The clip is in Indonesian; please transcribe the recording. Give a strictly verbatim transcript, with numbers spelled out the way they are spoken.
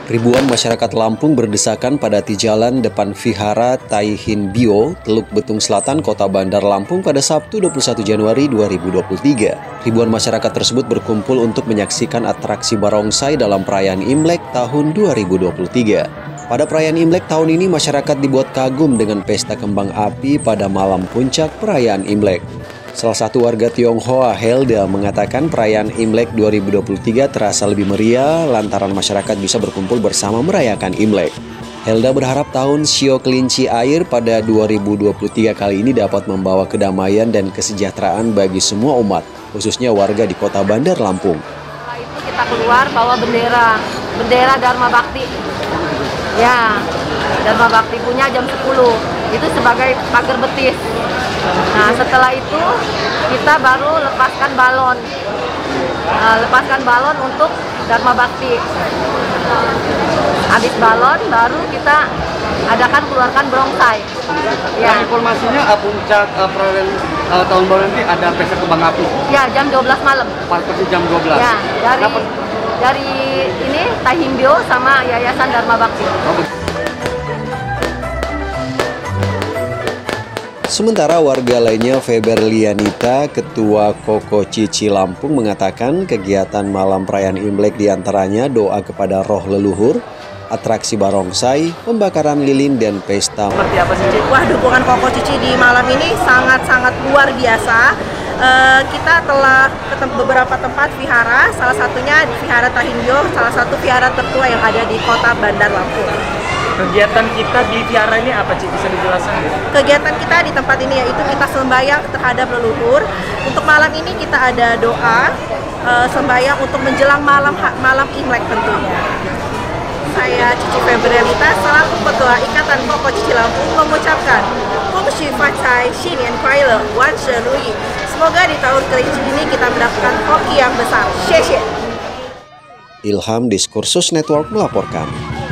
Ribuan masyarakat Lampung berdesakan padati jalan depan Vihara Tai Hin Bio, Teluk Betung Selatan, Kota Bandar Lampung pada Sabtu dua puluh satu Januari dua ribu dua puluh tiga. Ribuan masyarakat tersebut berkumpul untuk menyaksikan atraksi barongsai dalam perayaan Imlek tahun dua ribu dua puluh tiga. Pada perayaan Imlek tahun ini, masyarakat dibuat kagum dengan pesta kembang api pada malam puncak perayaan Imlek. Salah satu warga Tionghoa, Helda, mengatakan perayaan Imlek dua ribu dua puluh tiga terasa lebih meriah lantaran masyarakat bisa berkumpul bersama merayakan Imlek. Helda berharap tahun Shio Kelinci Air pada dua ribu dua puluh tiga kali ini dapat membawa kedamaian dan kesejahteraan bagi semua umat, khususnya warga di Kota Bandar Lampung. Setelah itu kita keluar bawa bendera, bendera Dharma Bakti. Ya, Dharma Bakti punya jam sepuluh, itu sebagai pagar betis. Nah, setelah itu kita baru lepaskan balon, uh, lepaskan balon untuk Dharma Bakti. Habis balon, baru kita adakan keluarkan barongsai. Ya. Nah, informasinya uh, puncak uh, perayaan uh, tahun baru ini ada pesta kembang api. Ya, jam dua belas malam. Pasti jam dua belas. Ya, dari Kenapa? dari ini Tai Hin Bio sama Yayasan Dharma Bakti. Oh. Sementara warga lainnya, Feber Lianita, Ketua Koko Cici Lampung, mengatakan kegiatan malam perayaan Imlek diantaranya doa kepada roh leluhur, atraksi barongsai, pembakaran lilin, dan pesta. Seperti apa sih, Cici? Wah, dukungan Koko Cici di malam ini sangat-sangat luar biasa. Uh, kita telah ke tem beberapa tempat vihara, salah satunya di Vihara Tai Hin Bio, salah satu vihara tertua yang ada di Kota Bandar Lampung. Kegiatan kita di vihara ini apa, Ci? Bisa dijelaskan? Kegiatan kita di tempat ini yaitu kita sembahyang terhadap leluhur. Untuk malam ini kita ada doa uh, sembahyang untuk menjelang malam malam Imlek tentunya. Saya Cici Febrialita selaku Ketua Ikatan Koko Cici Lampung mengucapkan Gong Xu Fa Cai Xin Nian Kuai Le Wan Shen Ru Yi. Semoga di tahun kelinci ini kita mendapatkan hoki yang besar. Xie xie. Ilham Diskursus Network melaporkan.